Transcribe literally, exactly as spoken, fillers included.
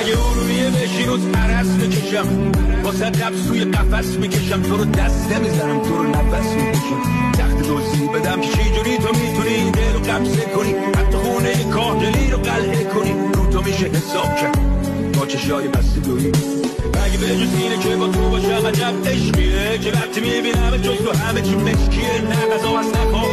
اگه ارومیه بشی روز عرص میکشم واسه رب سوی قفص میکشم تو رو دست نمیزنم تو رو نفس میکشم تخت دوزی بدم که چی جوری تو میتونی دل رو قبضه کنی حتی خونه کاهدلی رو قلعه کنی رو تو میشه حساب کرد با چشای بسته دویی اگه به جز اینه که با تو باشم عجب عشقیه که وقتی میبینم جز تو همه چی مشکیه نه غذا از نخواه